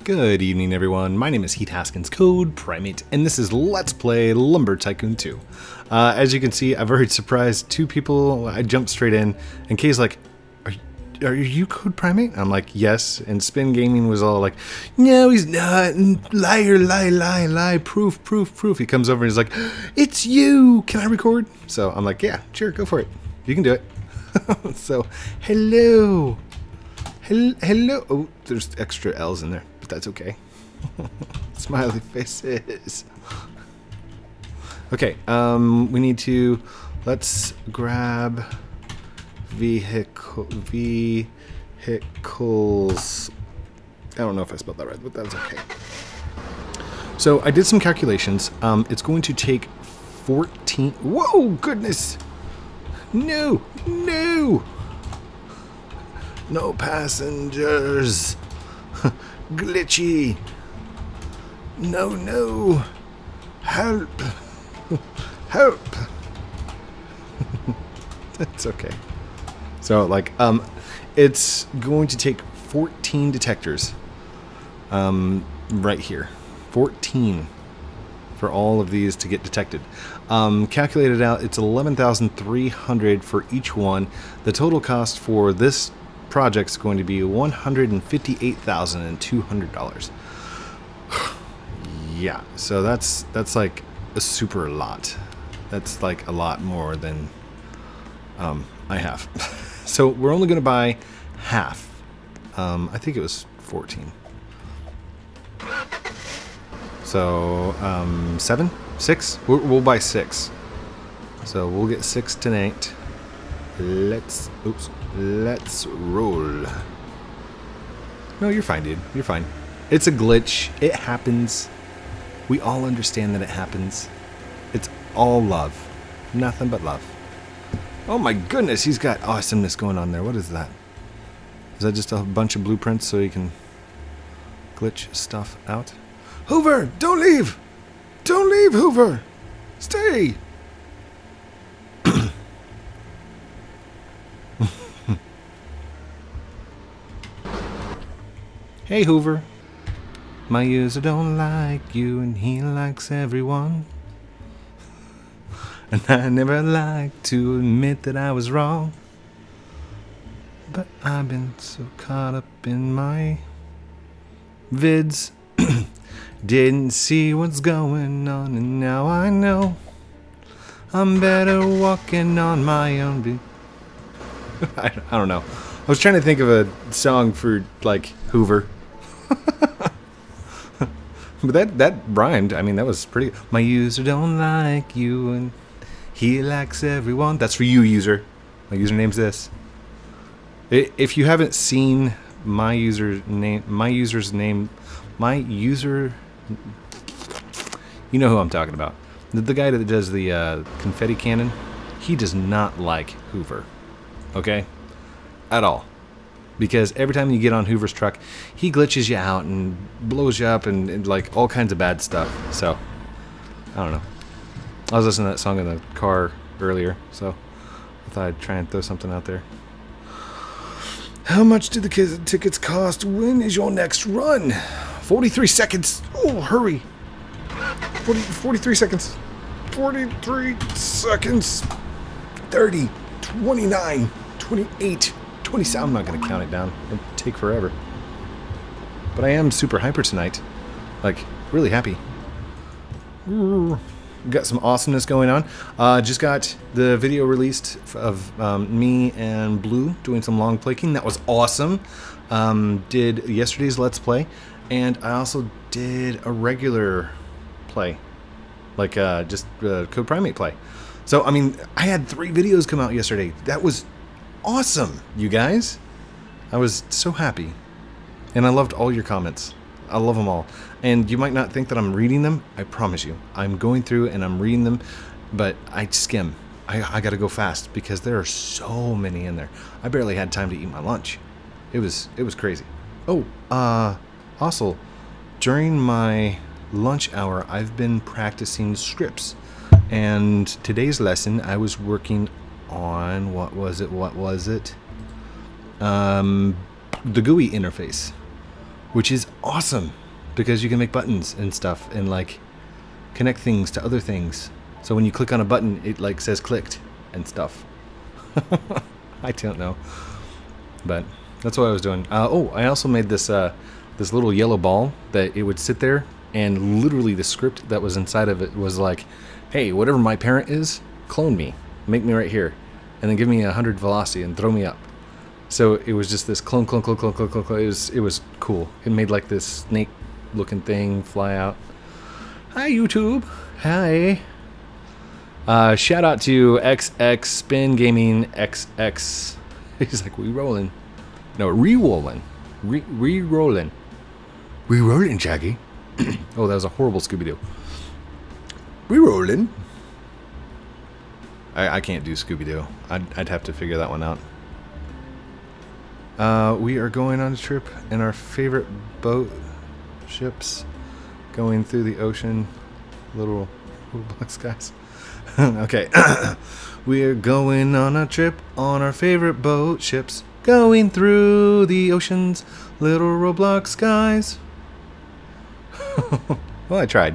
Good evening, everyone. My name is Heath Haskins, Code Primate, and this is Let's Play Lumber Tycoon 2. As you can see, I've already surprised two people. I jumped straight in, and Kay's like, are you Code Primate? I'm like, yes. And Spin Gaming was all like, no, he's not. Liar, lie, proof. He comes over and he's like, it's you. Can I record? So I'm like, yeah, sure, go for it. You can do it. So, hello. Hello. Oh, there's extra L's in there, but that's okay. Smiley faces. Okay, we need to, let's grab vehicles. I don't know if I spelled that right, but that's okay. So I did some calculations. It's going to take 14. Whoa, goodness. No. No passengers. Glitchy. No. Help. Help. That's okay. So, like, it's going to take 14 detectors. Right here. 14 for all of these to get detected. Calculated out, it's 11,300 for each one. The total cost for this project's going to be $158,200. Yeah, so that's like a super lot. That's like a lot more than I have. So we're only going to buy half. I think it was 14. So 7, 6. We'll buy 6. So we'll get 6 tonight. Let's roll. No, you're fine, dude. You're fine. It's a glitch. It happens. We all understand that it happens. It's all love. Nothing but love. Oh my goodness, he's got awesomeness going on there. What is that? Is that just a bunch of blueprints so you can glitch stuff out? Hoover, don't leave! Don't leave, Hoover! Stay! Hey, Hoover. My user don't like you and he likes everyone. And I never like to admit that I was wrong. But I've been so caught up in my vids. Didn't see what's going on, and now I know I'm better walking on my own. I don't know. I was trying to think of a song for, like, Hoover. But that rhymed. I mean, that was pretty. My user don't like you and he likes everyone. That's for you, user. My username's this. If you haven't seen my user's name, you know who I'm talking about. The guy that does the confetti cannon, he does not like Hoover. Okay? At all. Because every time you get on Hoover's truck, he glitches you out and blows you up and like all kinds of bad stuff. So, I don't know. I was listening to that song in the car earlier, so I thought I'd try and throw something out there. How much do the tickets cost? When is your next run? 43 seconds. Oh, hurry. 43 seconds. 43 seconds. 30, 29, 28. 27. I'm not going to count it down. It'll take forever. But I am super hyper tonight. Like, really happy. Got some awesomeness going on. Just got the video released of me and Blue doing some long plaking. That was awesome. Did yesterday's Let's Play. And I also did a regular play. Like, just Code Primate play. So, I mean, I had 3 videos come out yesterday. That was awesome, you guys. I was so happy. And I loved all your comments. I love them all. And you might not think that I'm reading them. I promise you. I'm going through and I'm reading them, but I skim. I gotta go fast because there are so many in there. I barely had time to eat my lunch. It was crazy. Oh, also, during my lunch hour, I've been practicing scripts. And today's lesson, I was working on, what was it? The GUI interface, which is awesome because you can make buttons and stuff and like connect things to other things. So when you click on a button, it like says clicked and stuff. I don't know, but that's what I was doing. Oh, I also made this this little yellow ball that it would sit there, and literally the script that was inside of it was like, hey, whatever my parent is, clone me, make me right here, and then give me 100 velocity and throw me up. So it was just this clone, clone, clone, clone, clone, clone, clone. It was cool. It made like this snake looking thing fly out. Hi YouTube. Hi. Shout out to XX Spin Gaming XX. He's like, we rolling. No, re-rolling. Re-rolling. Re-rolling, Shaggy. Oh, that was a horrible Scooby-Doo. Re-rolling. I can't do Scooby-Doo. I'd have to figure that one out. We are going on a trip in our favorite boat ships, going through the ocean. Little black skies. Okay. We are going on a trip on our favorite boat ships, going through the oceans, little Roblox skies. Well, I tried.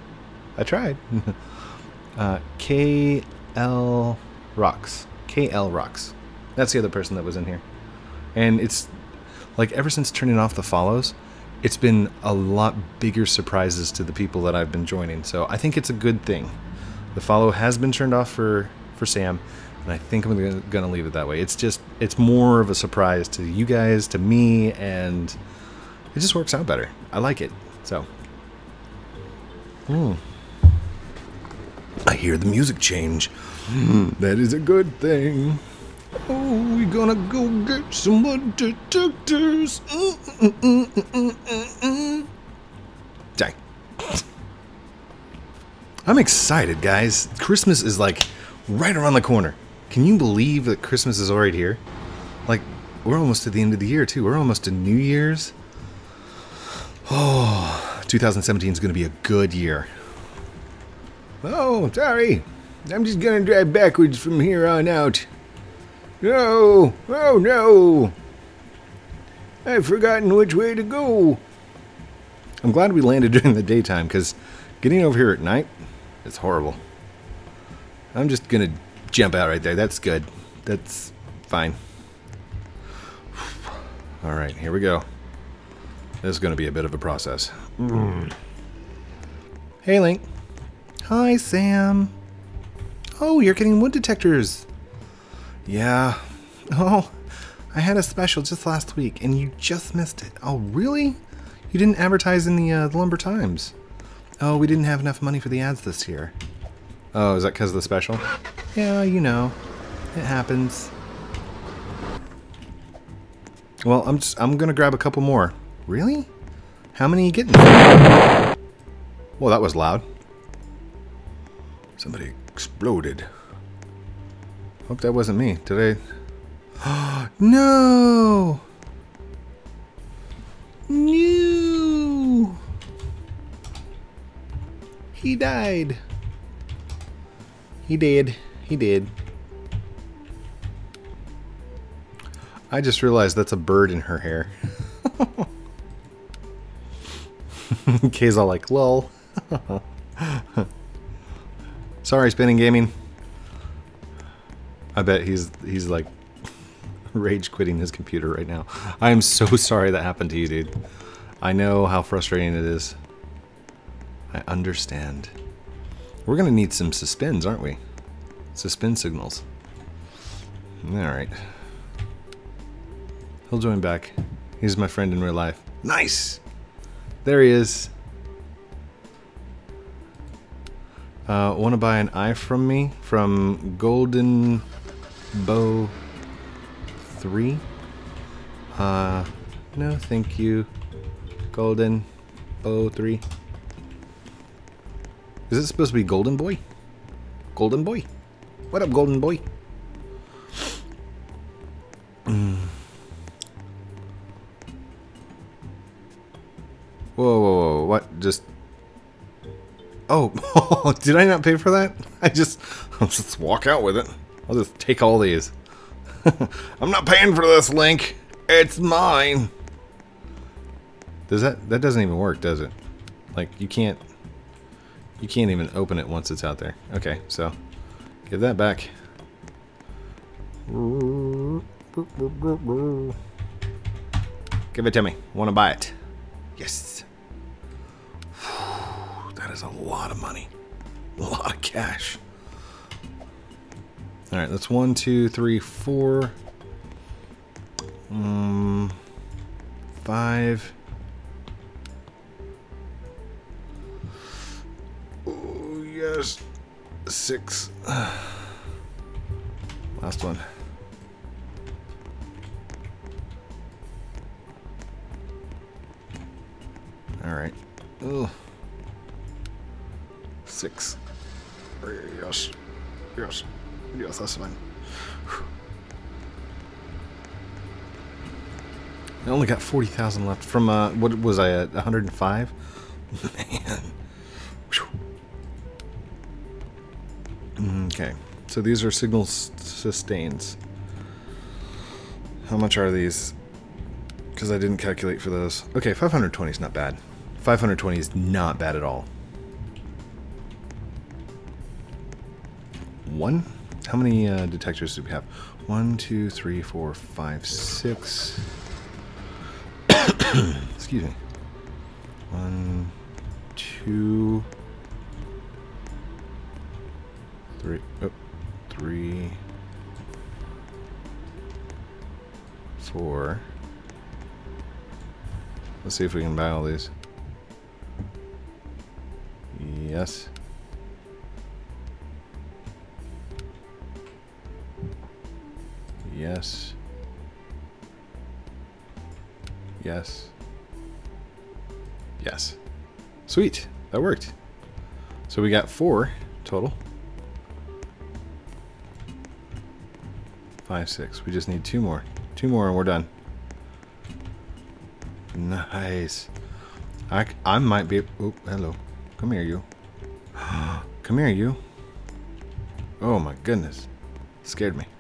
KL Rocks. KL Rocks. That's the other person that was in here. And it's like ever since turning off the follows, it's been a lot bigger surprises to the people that I've been joining. So I think it's a good thing. The follow has been turned off for Sam, and I think I'm gonna leave it that way. It's more of a surprise to you guys, to me, and it just works out better. I like it. So I hear the music change. That is a good thing. Oh, we're gonna go get some wood detectors. Dang. I'm excited, guys. Christmas is like right around the corner. Can you believe that Christmas is already here? Like, we're almost to the end of the year, too. We're almost to New Year's. Oh, 2017 is going to be a good year. Oh, sorry. I'm just going to drive backwards from here on out. No. Oh, no. I've forgotten which way to go. I'm glad we landed during the daytime, because getting over here at night, it's horrible. I'm just going to jump out right there. That's good. That's fine. Alright, here we go. This is going to be a bit of a process. Hey, Link. Hi, Sam. Oh, you're getting wood detectors. Yeah. Oh, I had a special just last week, and you just missed it. Oh, really? You didn't advertise in the Lumber Times. Oh, we didn't have enough money for the ads this year. Oh, is that because of the special? Yeah, you know. It happens. Well, I'm gonna grab a couple more. Really? How many are you getting? Well, that was loud. Somebody exploded. Hope that wasn't me. Did I? No! No! He died. He did. He did. I just realized that's a bird in her hair. Kay's all like, lol. Sorry, Spinning Gaming. I bet he's like rage quitting his computer right now. I am so sorry that happened to you, dude. I know how frustrating it is. I understand. We're gonna need some suspends, aren't we? Suspend signals. Alright. He'll join back. He's my friend in real life. Nice! There he is. Want to buy an eye from me? From Golden Bow 3? No, thank you. Golden Bow 3. Is it supposed to be Golden Boy? Golden Boy? What up, Golden Boy? Whoa, whoa, whoa, what? Just... Oh, did I not pay for that? I'll just walk out with it. I'll just take all these. I'm not paying for this, Link. It's mine. Does that doesn't even work, does it? Like you can't even open it once it's out there. Okay, so give that back. Give it to me. Want to buy it? Yes. That is a lot of money. A lot of cash. All right, that's 1, 2, 3, 4, 5. Oh yes, 6. Last one. All right. Ugh. 6. Yes. Yes. Yes, that's fine. I only got 40,000 left from, what was I at, 105? Man. Okay, so these are signal sustains. How much are these? Because I didn't calculate for those. Okay, 520 is not bad. 520 is not bad at all. 1? How many detectors do we have? 1, 2, 3, 4, 5, 6. Excuse me. 1, 2, 3. Oh, 3, 4. Let's see if we can buy all these. Yes. Yes. Yes. Yes. Sweet. That worked. So we got 4 total. 5, 6. We just need 2 more. 2 more and we're done. Nice. I might be... Oh, hello. Come here, you. Come here, you. Oh my goodness. Scared me.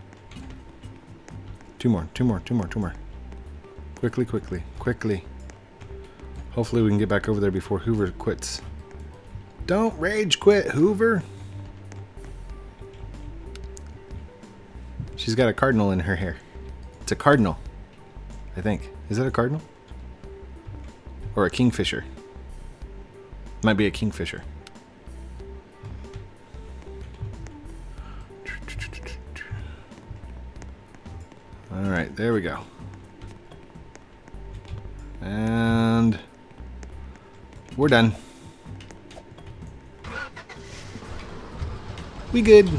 2 more. 2 more. 2 more. 2 more. Quickly, quickly, quickly. Hopefully we can get back over there before Hoover quits. Don't rage quit, Hoover. She's got a cardinal in her hair. It's a cardinal, I think. Is that a cardinal? Or a kingfisher? Might be a kingfisher. Alright, there we go. And we're done. We good.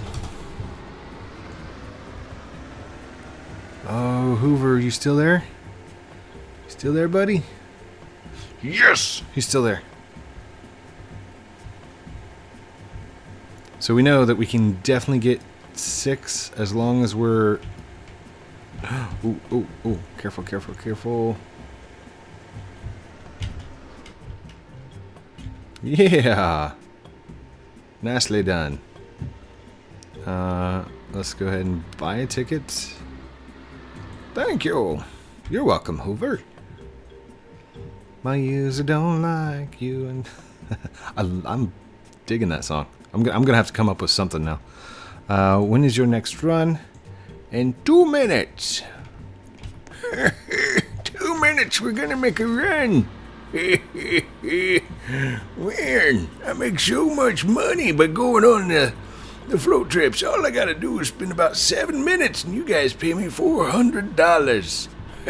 Oh, Hoover, you still there? Still there, buddy? Yes! He's still there. So we know that we can definitely get 6 as long as we're... Ooh, ooh, ooh. Careful, careful, careful. Yeah! Nicely done. Let's go ahead and buy a ticket. Thank you. You're welcome, Hoover. My user don't like you, and I'm digging that song. I'm gonna have to come up with something now. When is your next run? In 2 minutes. 2 minutes. We're gonna make a run. Man, I make so much money by going on the float trips. All I gotta do is spend about 7 minutes, and you guys pay me $400.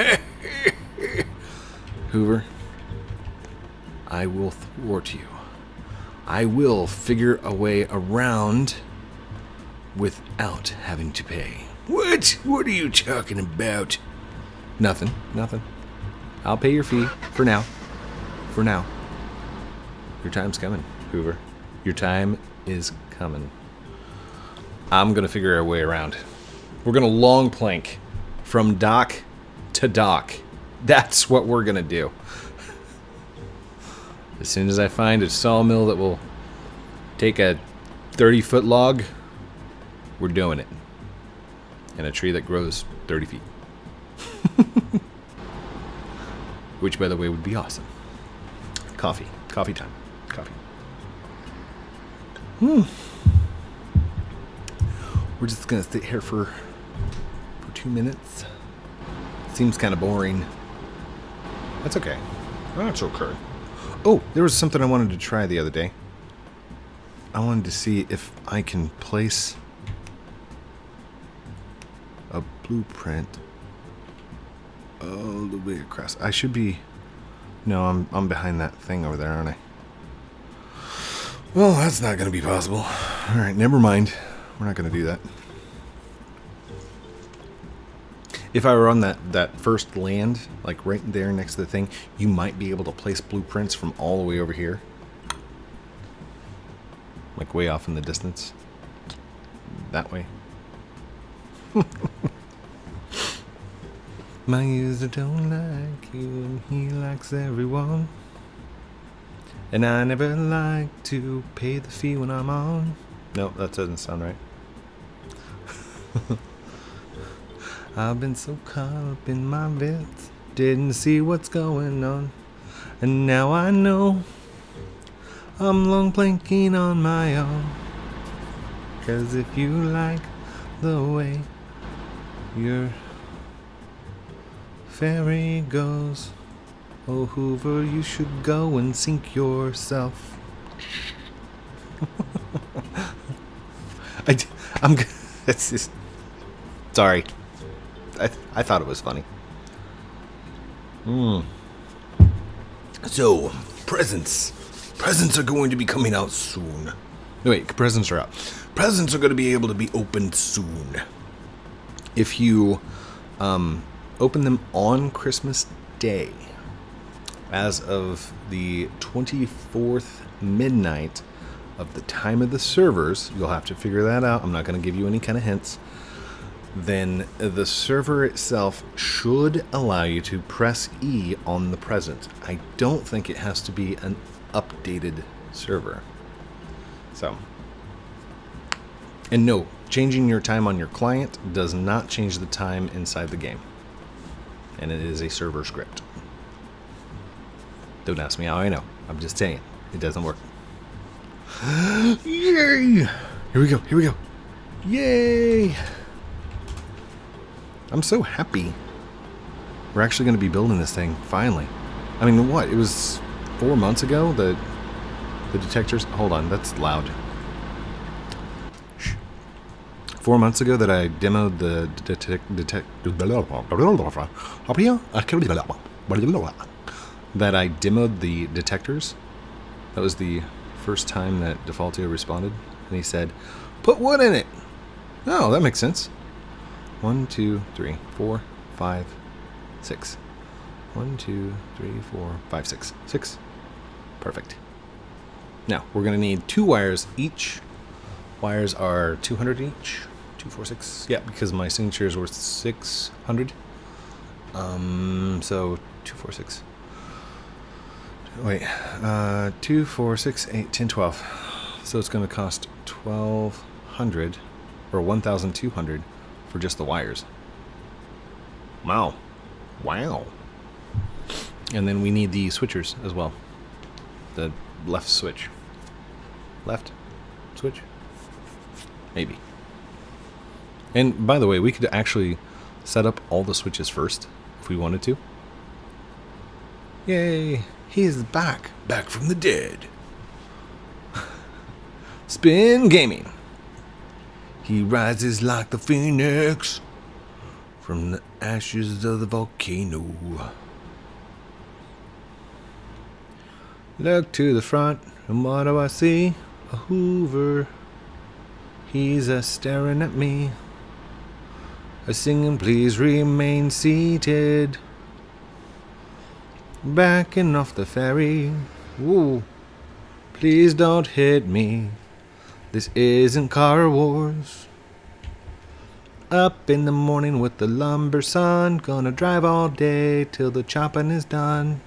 Hoover, I will thwart you. I will figure a way around without having to pay. What? What are you talking about? Nothing. Nothing. I'll pay your fee for now. For now. Your time's coming, Hoover. Your time is coming. I'm gonna figure a way around. We're gonna long plank from dock to dock. That's what we're gonna do. As soon as I find a sawmill that will take a 30-foot log, we're doing it. And a tree that grows 30 feet. Which, by the way, would be awesome. Coffee. Coffee time. Coffee. We're just gonna sit here for 2 minutes. Seems kind of boring. That's okay. That's okay. Oh, there was something I wanted to try the other day. I wanted to see if I can place a blueprint all the way across. I should be... No, I'm behind that thing over there, aren't I? Well, that's not going to be possible. Alright, never mind. We're not going to do that. If I were on that first land, like right there next to the thing, you might be able to place blueprints from all the way over here. Like way off in the distance. That way. My user don't like you and he likes everyone. And I never like to pay the fee when I'm on. No, that doesn't sound right. I've been so caught up in my bits, didn't see what's going on. And now I know I'm long planking on my own. 'Cause if you like the way your ferry goes, oh Hoover, you should go and sink yourself. It's just, sorry. I thought it was funny. So, presents. Presents are going to be coming out soon. No, wait, presents are out. Presents are going to be able to be opened soon. If you open them on Christmas Day, as of the 24th midnight of the time of the servers, you'll have to figure that out. I'm not going to give you any kind of hints. Then the server itself should allow you to press E on the present. I don't think it has to be an updated server. So, and no, changing your time on your client does not change the time inside the game. And it is a server script. Don't ask me how I know. I'm just saying, it doesn't work. Yay! Here we go, here we go. Yay! I'm so happy. We're actually going to be building this thing, finally. I mean, what? It was 4 months ago that the detectors... Hold on, that's loud. Shh. 4 months ago that I demoed the that I demoed the detectors. That was the first time that Defaultio responded. And he said, put wood in it! Oh, that makes sense. 1, 2, 3, 4, 5, 6. 1, 2, 3, 4, 5, 6. 6. Perfect. Now, we're going to need 2 wires each. Wires are 200 each. 2, 4, 6. Yeah, because my signature is worth 600. So 2, 4, 6. Wait. 2, 4, 6, 8, 10, 12. So it's going to cost 1,200 or 1,200. For just the wires. Wow. Wow. And then we need the switchers as well. The left switch. Left switch? Maybe. And by the way, we could actually set up all the switches first if we wanted to. Yay! He's back. Back from the dead. Spin Gaming. He rises like the phoenix from the ashes of the volcano. Look to the front, and what do I see? A Hoover. He's a-staring at me. A-singing, please remain seated. Backing off the ferry. Woo. Please don't hit me. This isn't Car Wars. Up in the morning with the lumber sun. Gonna drive all day till the chopping is done.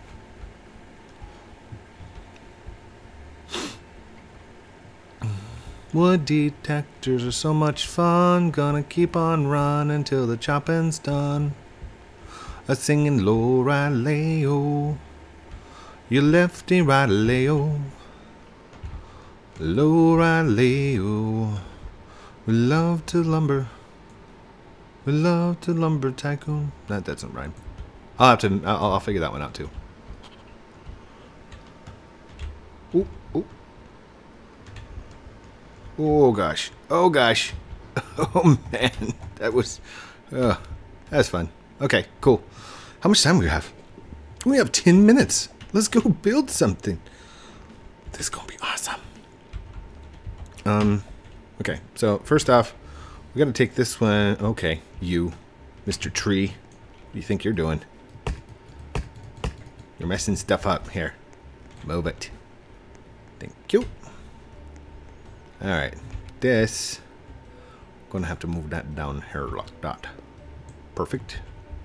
Wood detectors are so much fun. Gonna keep on running till the chopping's done. A singing low-ri-lay-o. You lefty right leo. Low right leo. We love to lumber. We love to lumber tycoon. That doesn't rhyme. I'll have to. I'll figure that one out too. Ooh, ooh. Oh gosh. Oh gosh. Oh man. That was. That's fun. Okay, cool. How much time do we have? We have 10 minutes. Let's go build something. This is gonna be awesome. Okay, so first off, we gotta take this one. Okay, you, Mr. Tree. What do you think you're doing? You're messing stuff up. Here, move it. Thank you. Alright, this. Gonna have to move that down here like that. Perfect.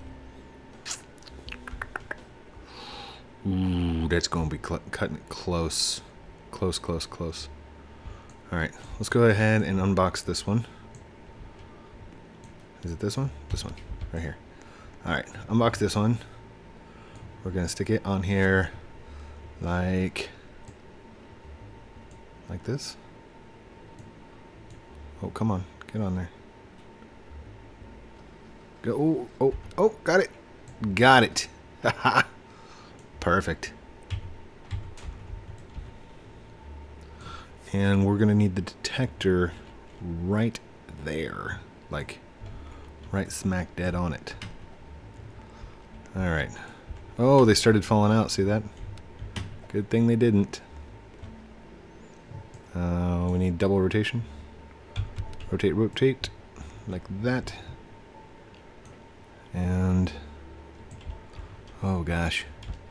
Ooh, that's gonna be cutting it close. Close. Alright, let's go ahead and unbox this one. Is it this one? This one, right here. Alright, unbox this one. We're gonna stick it on here like this. Oh, come on, get on there. Go. Oh, got it. Got it. Haha. Perfect. And we're gonna need the detector right there, like right smack dead on it. Alright. Oh, they started falling out, see that? Good thing they didn't. We need double rotation. Rotate, like that. And oh gosh.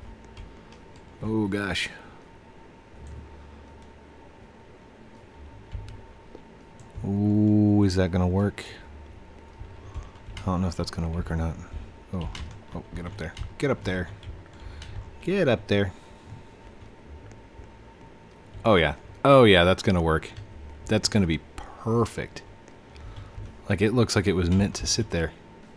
Ooh, is that gonna work? I don't know if that's gonna work or not. Oh, get up there. Get up there. Get up there. Oh yeah, that's gonna work. That's gonna be perfect. Like, it looks like it was meant to sit there.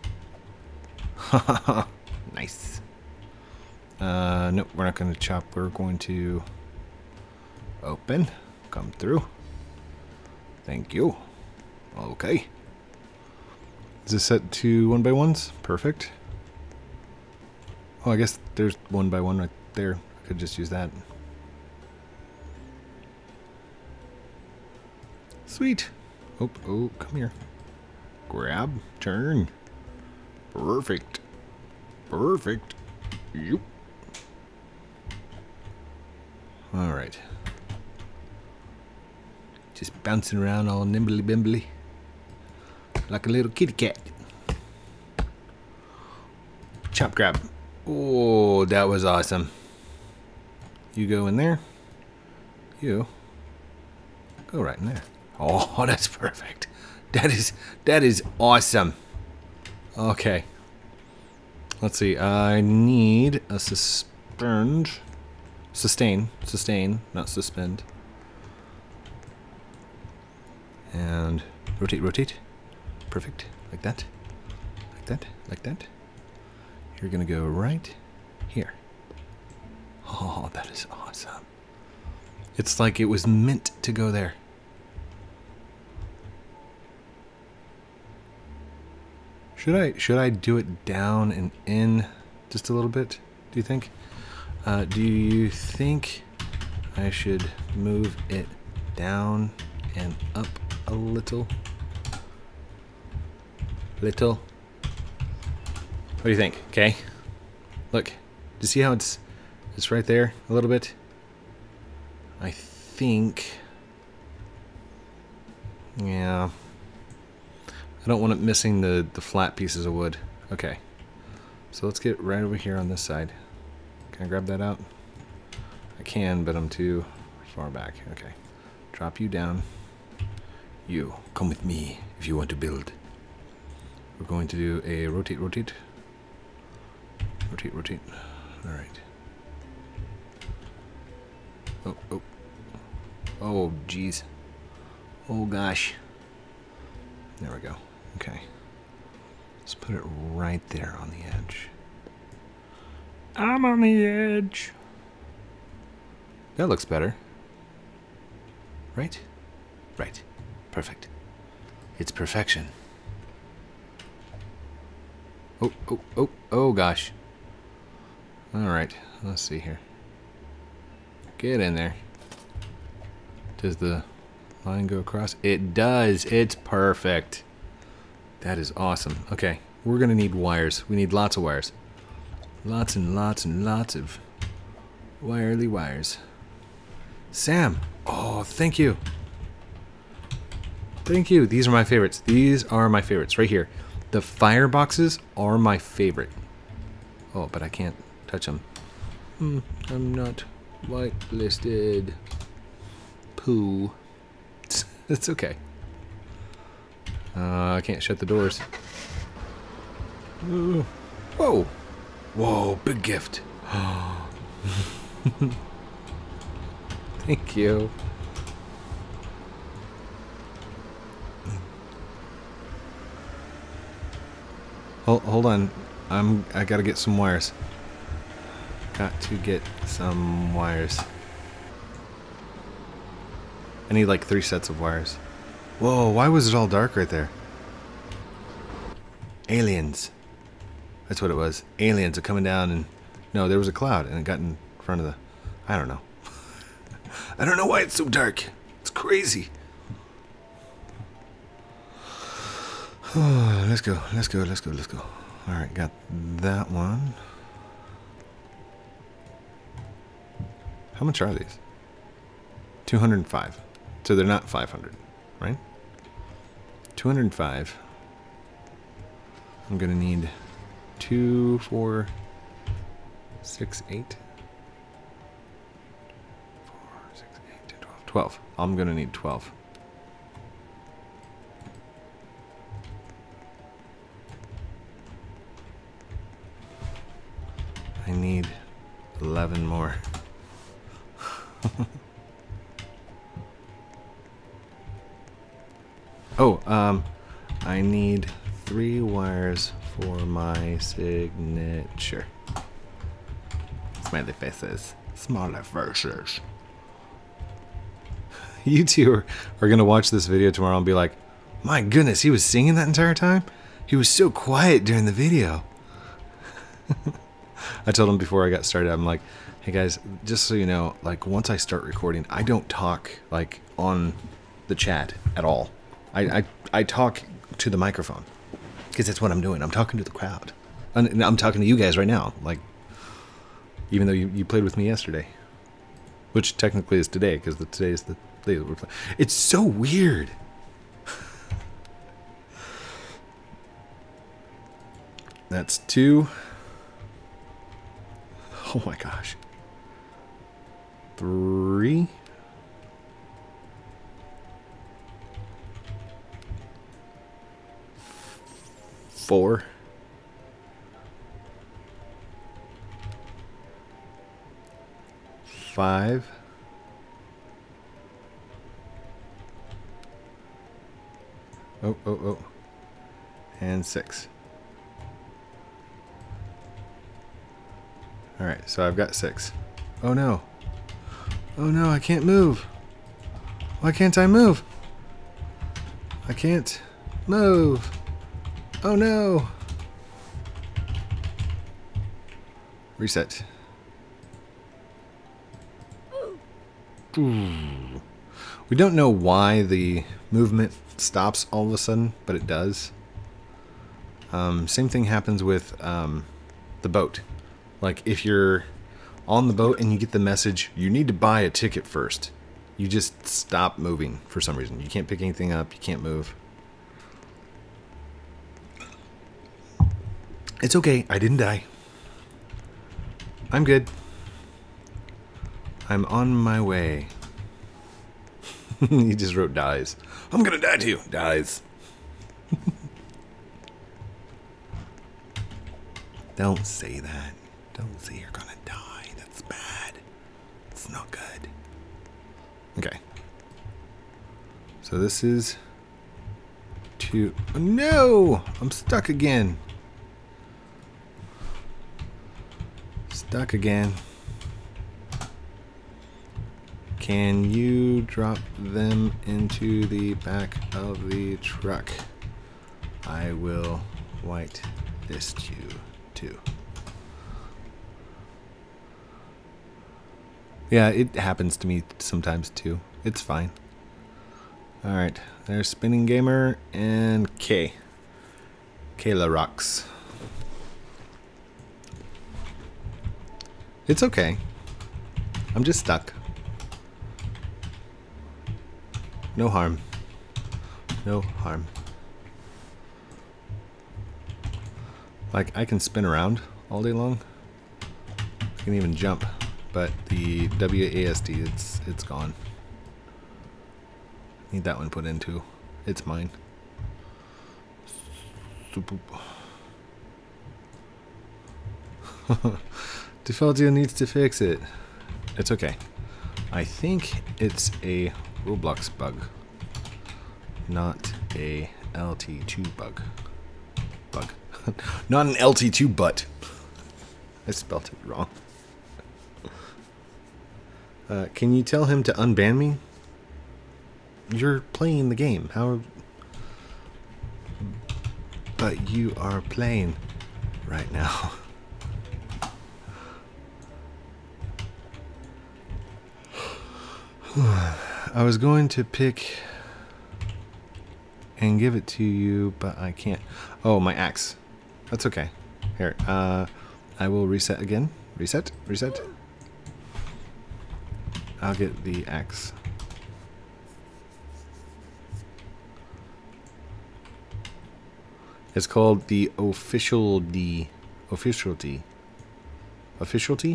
Nice. Nope, we're not going to chop. We're going to open. Come through. Thank you. Okay. Is this set to 1x1s? Perfect. Oh, I guess there's 1x1 right there. I could just use that. Sweet. Oh, come here. Grab, turn. Perfect. Yep. Alright. Just bouncing around all nimbly bimbly. Like a little kitty cat. Chop grab. Oh, that was awesome. You go in there. You go right in there. Oh, that's perfect. That is awesome. Okay. Let's see. I need a sustain, not suspend. And rotate. Perfect. Like that. You're gonna go right here. Oh, that is awesome. It's like it was meant to go there. Should I do it down and in just a little bit? Do you think? Do you think I should move it down and up a little? What do you think? Okay. Look. Do you see how it's right there a little bit? I think. Yeah. I don't want it missing the flat pieces of wood. Okay. So let's get right over here on this side. Can I grab that out? I can, but I'm too far back. Okay. Drop you down. You, come with me if you want to build. We're going to do a rotate. Rotate. Alright. Oh, jeez. Oh, gosh. There we go. Okay. Let's put it right there on the edge. I'm on the edge. That looks better. Right? Right. Perfect. It's perfection. Oh gosh. Alright, let's see here. Get in there. Does the line go across? It does. It's perfect. That is awesome. Okay, we're gonna need wires. We need lots of wires. Lots and lots and lots of wirely wires. Sam! Oh, thank you. Thank you. These are my favorites. These are my favorites right here. The fireboxes are my favorite. Oh, but I can't touch them. I'm not whitelisted. Poo. It's okay. I can't shut the doors. Whoa. Whoa, big gift. Thank you. Hold on. I gotta get some wires. Got to get some wires. I need like 3 sets of wires. Whoa, why was it all dark right there? Aliens. That's what it was. Aliens are coming down and... No, there was a cloud and it got in front of the... I don't know. I don't know why it's so dark. It's crazy. Oh, let's go. Alright, got that one. How much are these? 205. So they're not 500, right? 205. I'm gonna need 2, 4, 6, 8. 4, 6, 8, 10, 12. 12. I'm gonna need 12. I need 11 more. Oh, I need 3 wires for my signature. Smiley faces. Smaller faces. You two are gonna watch this video tomorrow and be like, my goodness, he was singing that entire time? He was so quiet during the video. I told him before I got started, I'm like, hey guys, just so you know, like once I start recording, I don't talk like on the chat at all. I talk to the microphone because that's what I'm doing. I'm talking to the crowd. I'm talking to you guys right now. Like, even though you played with me yesterday, which technically is today because today is the day that we're playing. It's so weird. That's 2. Oh my gosh. 3. 4. 5. Oh. And 6. Alright, so I've got 6. Oh no. Oh no, I can't move. Why can't I move? I can't move. Oh no. Reset. We don't know why the movement stops all of a sudden, but it does. Same thing happens with the boat. Like if you're on the boat and you get the message, you need to buy a ticket first. You just stop moving for some reason. You can't pick anything up. You can't move. It's okay. I didn't die. I'm good. I'm on my way. He just wrote dies. I'm gonna die too. Dies. Don't say that. Don't say you're gonna die. That's bad. It's not good. Okay. So this is 2. Oh, no! I'm stuck again. Stuck again. Can you drop them into the back of the truck? I will white this to you too. Yeah, it happens to me sometimes too. It's fine. Alright, there's Spinning Gamer and Kayla rocks. It's okay. I'm just stuck. No harm. No harm. Like, I can spin around all day long. I can even jump. But the WASD, it's gone. Need that one put in too. It's mine. Defaultio needs to fix it. It's okay. I think it's a Roblox bug, not a LT2 bug. Not an LT2 butt. I spelled it wrong. Can you tell him to unban me? You're playing the game. How? But you are playing right now. I was going to pick and give it to you, but I can't. Oh, my axe. That's okay. Here, I will reset again. Reset. I'll get the axe. It's called the Officialty. Officialty?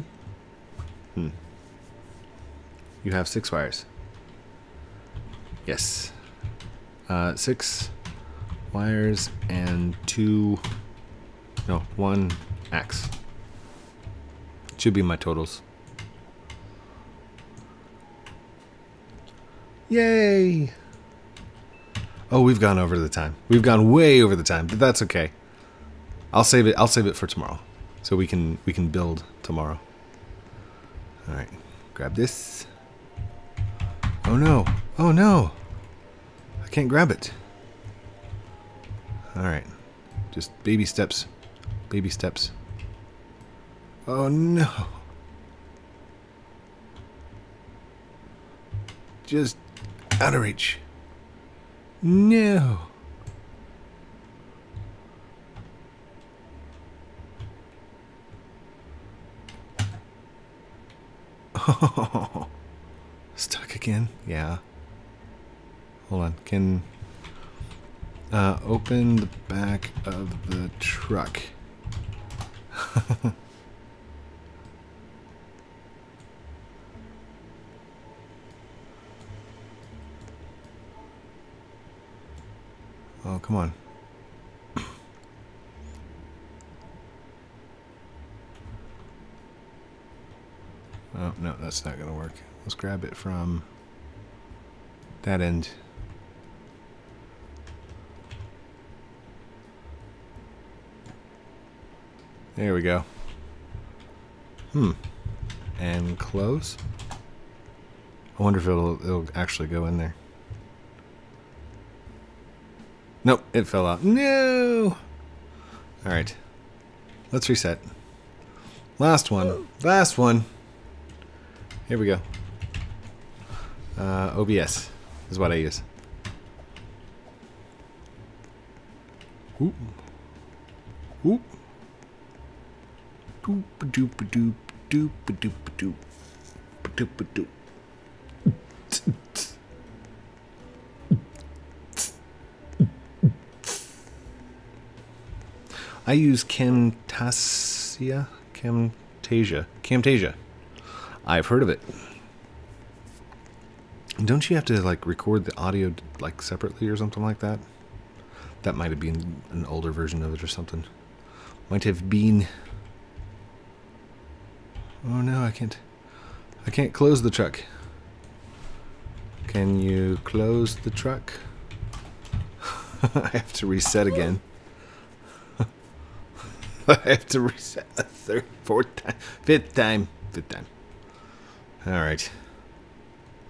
You have 6 wires. Yes. 6 wires and 1 axe. Should be my totals. Yay! Oh, we've gone over the time. We've gone way over the time, but that's okay. I'll save it for tomorrow, so we can build tomorrow. All right, grab this. Oh no! Oh no! I can't grab it. All right, just baby steps. Baby steps. Oh no! Just out of reach. No. Oh, stuck again? Yeah. Hold on. Can open the back of the truck. Oh, come on. Oh, no, that's not going to work. Let's grab it from that end. There we go. And close. I wonder if it'll actually go in there. Nope, it fell out. No! Alright. Let's reset. Last one. Last one. Here we go. OBS is what I use. Oop. Oop. Doop doop doop doop doop doop doop doop. I use Camtasia. I've heard of it. Don't you have to like record the audio like separately or something like that? That might have been an older version of it or something. Might have been. Oh no, I can't close the truck. Can you close the truck? I have to reset again. I have to reset a third, fourth time, fifth time. All right.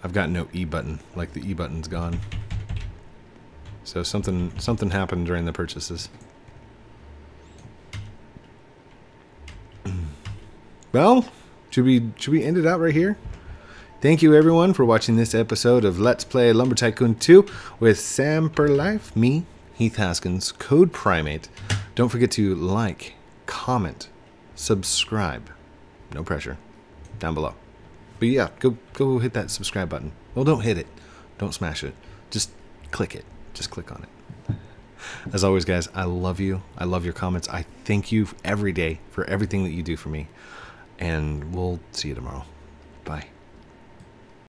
I've got no E button. Like the E button's gone. So something happened during the purchases. Well, should we end it out right here? Thank you everyone for watching this episode of Let's Play Lumber Tycoon 2 with Sam for Life, me, Heath Haskins, Code Primate. Don't forget to like, comment, subscribe. No pressure. Down below. But yeah, go hit that subscribe button. Well, don't hit it. Don't smash it. Just click it. Just click on it. As always, guys, I love you. I love your comments. I thank you every day for everything that you do for me. And we'll see you tomorrow. Bye.